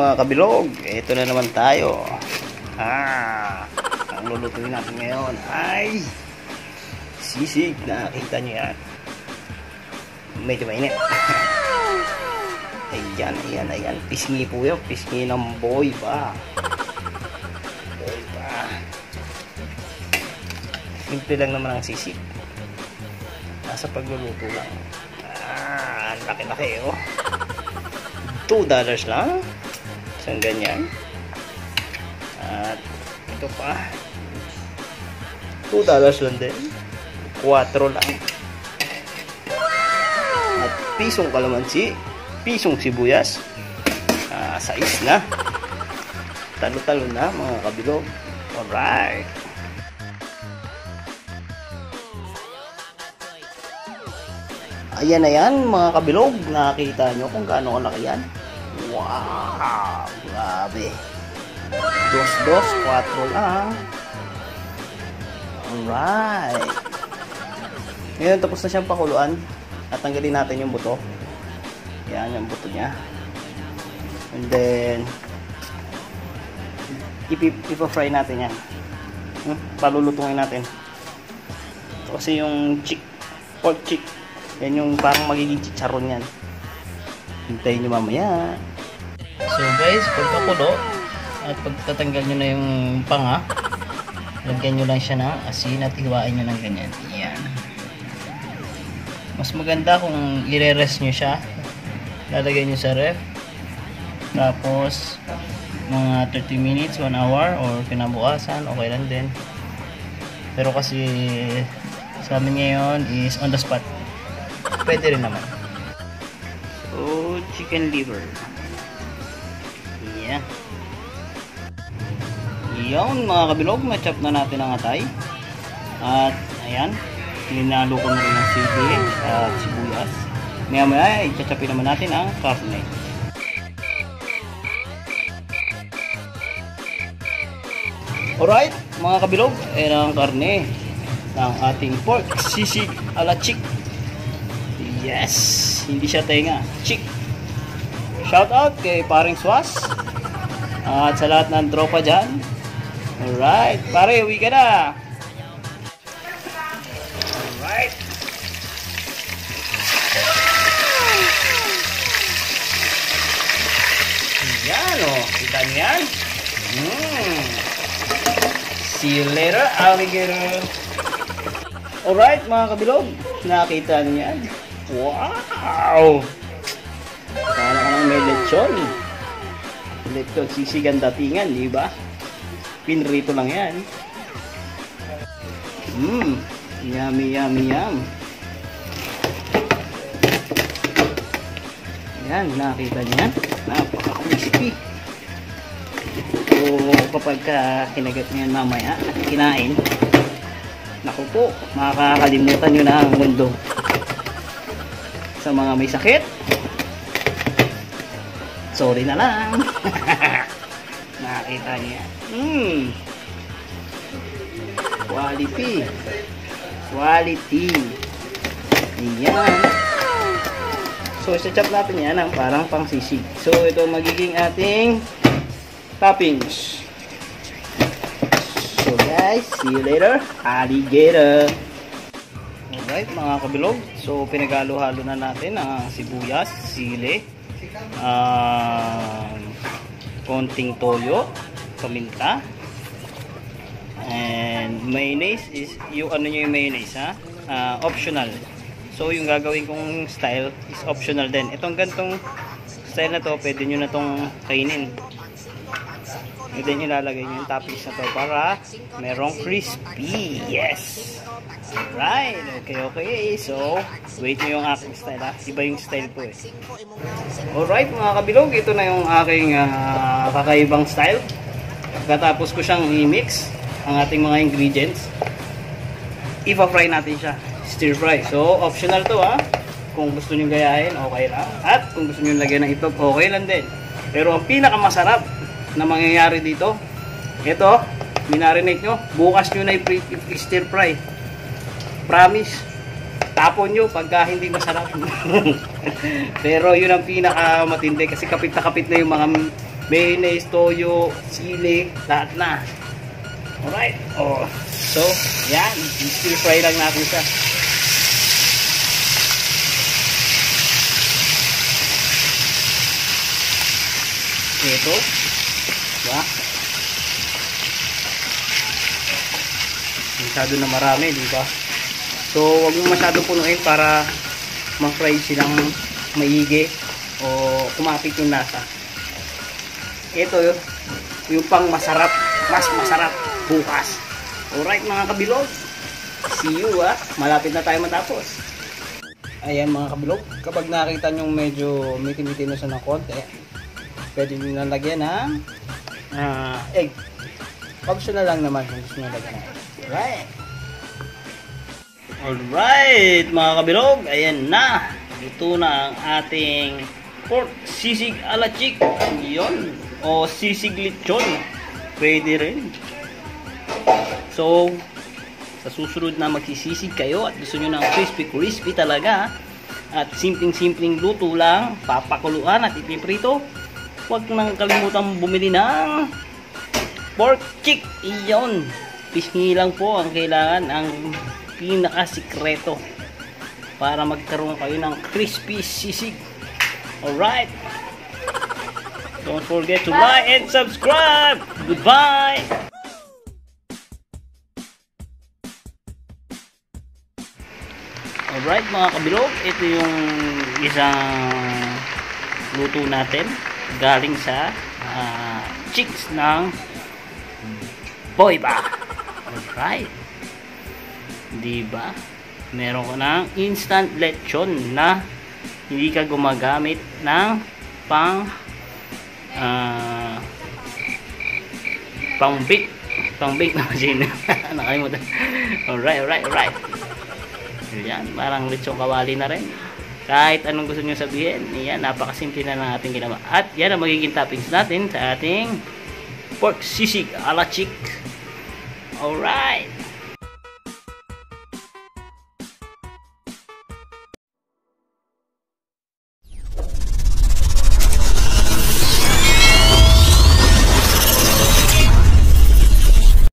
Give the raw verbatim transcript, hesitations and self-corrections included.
mga kabilog, ito na naman tayo. Ah, ang lulutuin natin ngayon ay sisig. Nakita nyo yan, medyo mainit. Ayan, ayan, ayan, pisngi po yun, pisngi ng boy pa. Boy pa. Simple lang naman ang sisig, nasa pagluluto lang. Ah, laki-laki oh. two dollars lang isang ganyan. At ito pa, two dollars lang din, four lang. At pisong kalamansi, pisong sibuyas, ah, sais na, talo-talo na mga kabilog. Alright, ayan na yan mga kabilog. Nakita nyo kung gaano kalaki yan. Wow, grabe. Dos, dos, quatro lang. Alright. Ngayon tapos na siyang pakuluan. At tanggalin natin yung buto. Yan yung buto niya. And then ipa-fry natin yan. Hmm? Palulutuin natin. Ito kasi yung chick, pork chick. Yan yung parang magiging chicharon yan. Hintayin nyo mamaya. So guys, pagkakulo at pagtatanggal nyo na yung panga, lagyan nyo lang siya ng asin at hiwain nyo ng ganyan. Yan. Mas maganda kung i-rest nyo siya. Lalagay nyo sa ref. Tapos mga thirty minutes, one hour or kinabukasan, okay lang din. Pero kasi sa amin ngayon is on the spot. Pwede rin naman. So, chicken liver. Yeah. Yan mga kabilog, na-chop na natin ang atay. At ayan, linalo ko na rin ang sili at sibuyas. Maya maya, i-chopin naman natin ang karne. Alright mga kabilog, ayan ang karne ng ating pork sisig ala chick. Yes, hindi siya tenga, chick. Shout out kay paring Swas at sa lahat ng tropa dyan. Alright, pare, uwi ka na. Alright. Yan o, oh. Kita niyo yan. Mm. See you later, alligator. Alright mga kabilog, nakita niyo yan. Wow! Sana ka nang may lechon. Lechon sisig ang datingan, di ba? Pinrito lang yan. Mmm, yummy, yummy, yum. Yan, nakita niyan. Napaka-crispy. So, kapag ka kinagat niyan mamaya at kinain, naku po, makakalimutan nyo na ang mundo. Sa mga may sakit, sorry na lang. Nakita niya. Mmm. Quality. Quality. Ayan. So, isa-chop natin yan ang parang pang sisig. So, ito magiging ating toppings. So, guys, see you later. Alligator. Alright mga kabilog, so pinagalo-halo na natin ang sibuyas, sili, uh, konting toyo, paminta, and mayonnaise is yung ano nyo yung mayonnaise ha, uh, optional. So yung gagawin kong style is optional din. Itong gantong style na to, pwede nyo na tong kainin. And then ilalagay nyo yung toppings na to para merong crispy. Yes! Alright, okay, okay. So, wait nyo yung aking style ha. Iba yung style ko eh. Alright mga kabilog, ito na yung aking uh, kakaibang style. Pagkatapos ko siyang i-mix ang ating mga ingredients, ipa-fry natin siya. Stir fry. So, optional to ha. Kung gusto nyo gayahin, okay lang. At kung gusto nyo lagyan ng itlog, okay lang din. Pero ang pinakamasarap na mangyayari dito, ito, minarinate nyo, bukas nyo na i-stir fry. Promise, tapon nyo pagka hindi masarap. Pero yun ang pinaka matindi kasi kapit na kapit na yung mga mayonnaise, toyo, sili, lahat na. Alright. Oh. So, yan. Stir fry lang natin siya. Ito. Diba? Masyado na marami, diba? So, wag mo masyado punuin para ma-fry silang maigi o kumapit yung lasa. Ito yun, yung pang masarap, mas masarap bukas. Alright mga kabilog, see you ah, malapit na tayo matapos. Ayan mga kabilog, kapag nakita nyo medyo miti-miti na siya ng konti, pwede nyo nalagyan ng uh, egg. Optional lang naman kung gusto nyo lagyan ng egg. Alright. Alright mga kabilog, ayan na. Ito na ang ating pork sisig ala chick. Yun. O sisig lechon. Pwede rin. So, sa susunod na magsisisig kayo at gusto nyo ng crispy crispy talaga at simpleng-simpleng luto lang, papakuluan at ipiprito, huwag nang kalimutan bumili ng pork chick. Iyon. Pisngi lang po ang kailangan, ang pinaka-sikreto para magkaroon kayo ng crispy sisig. Alright. Don't forget to like and subscribe. Goodbye. Alright mga kabilog, ito yung isang luto natin galing sa uh, chicks ng Boyba. Alright. Diba? Meron ko ng instant lechon na hindi ka gumagamit ng pang uh, pang bake pang bake na machine. Nakalimutan. Alright, alright, alright. Yan, parang lechon kawali na rin. Kahit anong gusto nyo sabihin, yan, napakasimple na ng ating ginawa. At yan ang magiging toppings natin sa ating pork sisig ala chick. Alright.